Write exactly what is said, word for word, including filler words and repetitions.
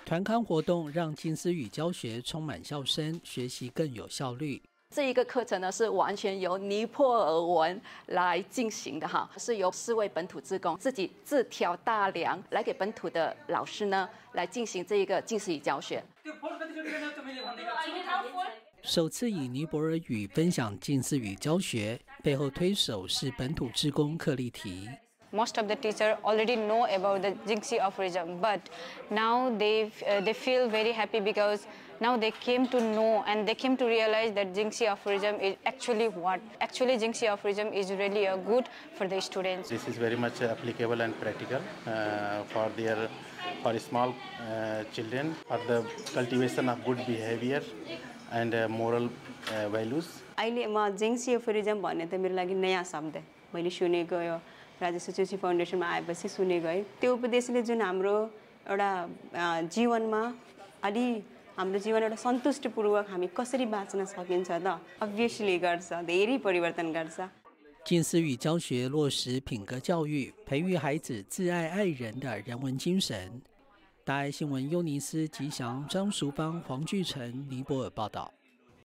团康活动让近似语教学充满笑声，学习更有效率。 这一个课程呢是完全由尼泊尔文来进行的哈，是由四位本土志工自己自挑大梁来给本土的老师呢来进行这一个近似语教学。 首次以尼泊尔语分享近似语教学，背后推手是本土志工克利提。 Most of the teachers already know about the Jingsi aphorism, but now they uh, they feel very happy because now they came to know and they came to realize that Jingsi aphorism is actually what. Actually, Jingsi aphorism is really uh, good for the students. This is very much applicable and practical uh, for their for small uh, children for the cultivation of good behavior and uh, moral uh, values. अहिले म जिङ्सी एफोरिजम भन्ने त मेरो लागि नयाँ शब्द मैले सुनेको यो राजेश जोशी फाउन्डेसनमा आएपछि सुनेको है त्यो उपदेशले जुन हाम्रो एउटा जीवनमा अलि हाम्रो जीवन एउटा सन्तुष्टिपूर्वक हामी कसरी बाँच्न सकिन्छ त अभियसली गर्छ धेरै परिवर्तन गर्छ 近似语教学落实品格教育，培育孩子自爱爱人的人文精神。大爱新闻尤尼斯吉祥、张淑芳、黄巨成，尼泊尔报道。